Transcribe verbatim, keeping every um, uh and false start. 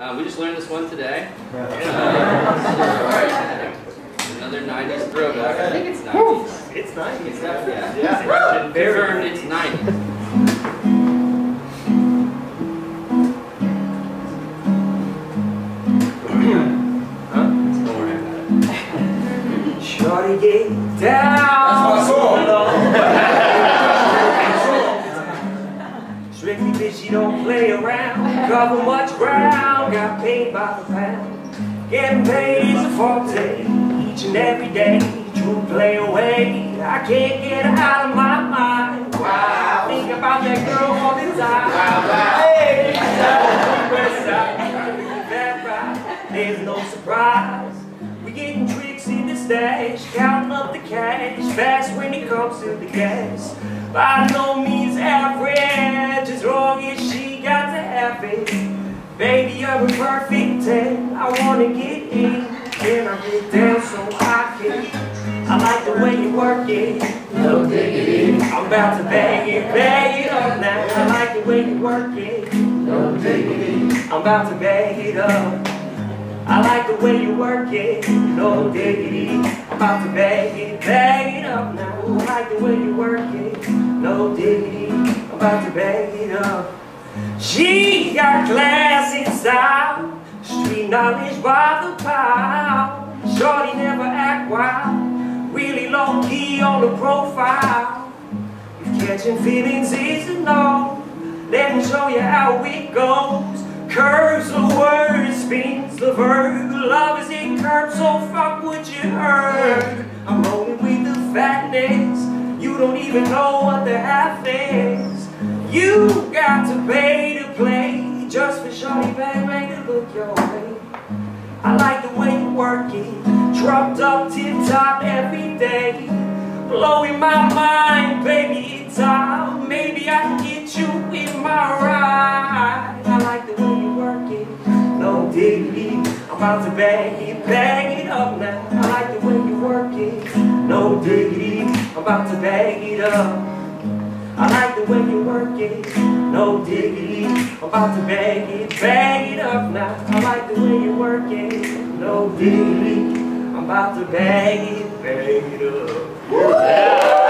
Uh, we just learned this one today. Uh, another nineties throwback. I think it's nineties. It's nineties. It's definitely, yeah. Yeah. Confirmed it's nineties. Shorty get down. That's my song. Strictly bitch, she don't play around. Cover much ground, got paid by the pound. Getting paid is a forte, each and every day. True play away, I can't get her out of my mind. Wow. I think about that girl all the time. Wow, wow. Hey, west side, that right, there's no surprise. We getting tricks in the stash, counting up the cash, fast when it comes to the gas. By no means average, as long as she got to have it. Baby, you're a perfect ten, I wanna get in. Can I get down so I can? I like the way you work it. No diggity. I'm about to bag it, bag it up now. I like the way you work it. No diggity. I'm about to bag it up. I like the way you work it, no diggity. I'm about to bag it, bag it up now. I like the way you work it, no diggity. I'm about to bag it up. She got class and style, street knowledge by the pound. Shorty never act wild, really low key on the profile. If catching feelings is a no, let me show you how it goes. Curves the word, spins the verb. Love is in curves, so fuck what you heard. I'm rolling with the fatness. You don't even know what the half is. You got to pay to play, just for shorty baby to look your way. I like the way you work it, dropped up tip top every day. Blowing my mind, baby, it's time. Maybe I can get you in my ride. I like the way you work it, no diggity. I'm about to bag it, bag it up now. I like the way you work it, no diggity. I'm about to bag it up. I like the way you work it, no diggity. I'm about to bag it, bag it up now. I like the way you work it, no diggity. I'm about to bag it, bag it up. Yeah.